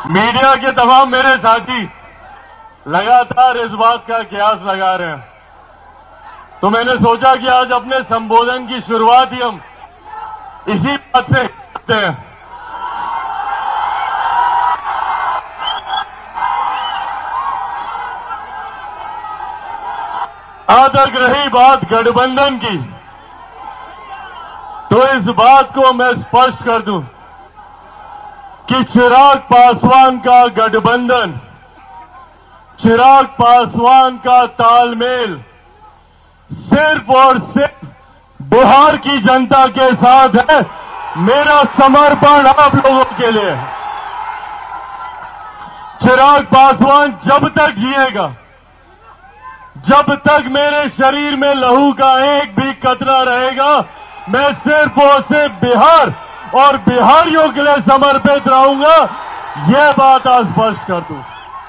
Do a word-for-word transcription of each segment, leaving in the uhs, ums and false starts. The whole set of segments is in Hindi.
मीडिया के तमाम मेरे साथी लगातार इस बात का कयास लगा रहे हैं, तो मैंने सोचा कि आज अपने संबोधन की शुरुआत ही हम इसी बात से करते हैं। आज तक रही बात गठबंधन की, तो इस बात को मैं स्पष्ट कर दूं कि चिराग पासवान का गठबंधन, चिराग पासवान का तालमेल सिर्फ और सिर्फ बिहार की जनता के साथ है। मेरा समर्पण आप लोगों के लिए है। चिराग पासवान जब तक जिएगा, जब तक मेरे शरीर में लहू का एक भी कतरा रहेगा, मैं सिर्फ और सिर्फ बिहार और बिहारियों के लिए समर्पित रहूंगा। यह बात आज स्पष्ट कर दूं।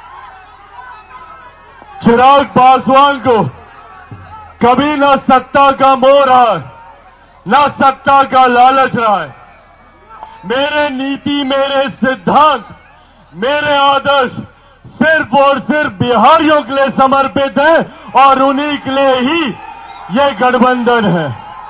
चिराग पासवान को कभी न सत्ता का मोह रहा है, न सत्ता का लालच रहा है। मेरे नीति, मेरे सिद्धांत, मेरे आदर्श सिर्फ और सिर्फ बिहारियों के लिए समर्पित है और उन्हीं के लिए ही यह गठबंधन है।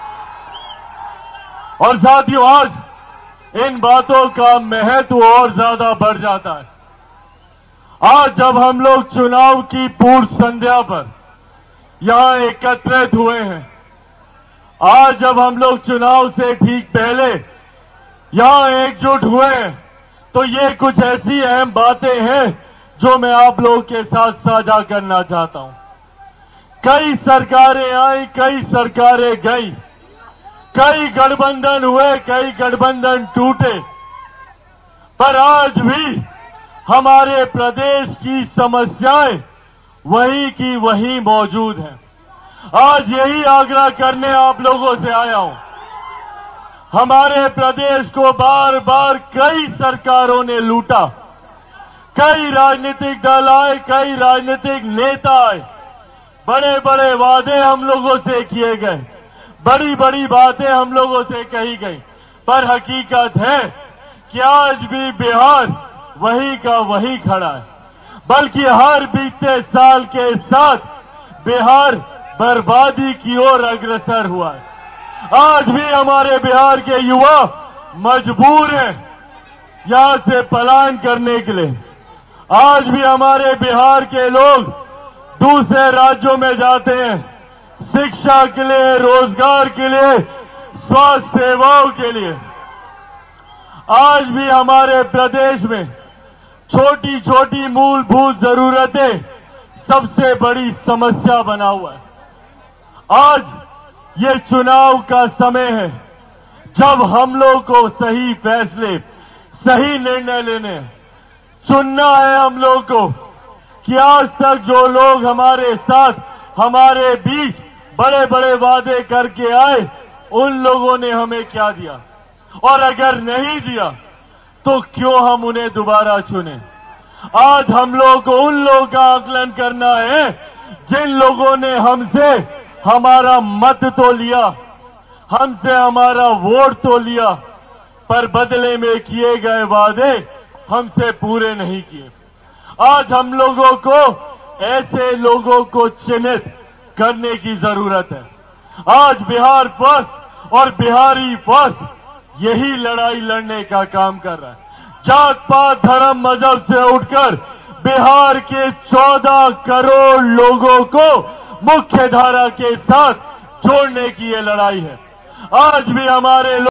और साथियों, आज इन बातों का महत्व और ज्यादा बढ़ जाता है। आज जब हम लोग चुनाव की पूर्व संध्या पर यहां एकत्रित हुए हैं, आज जब हम लोग चुनाव से ठीक पहले यहां एकजुट हुए हैं, तो ये कुछ ऐसी अहम बातें हैं जो मैं आप लोगों के साथ साझा करना चाहता हूं। कई सरकारें आई, कई सरकारें गई, कई गठबंधन हुए, कई गठबंधन टूटे, पर आज भी हमारे प्रदेश की समस्याएं वही की वही मौजूद हैं। आज यही आग्रह करने आप लोगों से आया हूं। हमारे प्रदेश को बार बार कई सरकारों ने लूटा, कई राजनीतिक दल आए, कई राजनीतिक नेता आए, बड़े बड़े वादे हम लोगों से किए गए, बड़ी बड़ी बातें हम लोगों से कही गई, पर हकीकत है कि आज भी बिहार वही का वही खड़ा है। बल्कि हर बीते साल के साथ बिहार बर्बादी की ओर अग्रसर हुआ है। आज भी हमारे बिहार के युवा मजबूर हैं यहां से पलायन करने के लिए। आज भी हमारे बिहार के लोग दूसरे राज्यों में जाते हैं, शिक्षा के लिए, रोजगार के लिए, स्वास्थ्य सेवाओं के लिए। आज भी हमारे प्रदेश में छोटी छोटी मूलभूत जरूरतें सबसे बड़ी समस्या बना हुआ है। आज ये चुनाव का समय है जब हम लोग को सही फैसले, सही निर्णय लेने हैं। चुनना है हम लोग को कि आज तक जो लोग हमारे साथ, हमारे बीच बड़े बड़े वादे करके आए, उन लोगों ने हमें क्या दिया, और अगर नहीं दिया तो क्यों हम उन्हें दोबारा चुने। आज हम लोगों को उन लोगों का आकलन करना है जिन लोगों ने हमसे हमारा मत तो लिया, हमसे हमारा वोट तो लिया, पर बदले में किए गए वादे हमसे पूरे नहीं किए। आज हम लोगों को ऐसे लोगों को चिन्हित करने की जरूरत है। आज बिहार फर्स्ट और बिहारी फर्स्ट यही लड़ाई लड़ने का काम कर रहा है। जात पात धर्म मजहब से उठकर बिहार के चौदह करोड़ लोगों को मुख्य धारा के साथ जोड़ने की ये लड़ाई है। आज भी हमारे लोग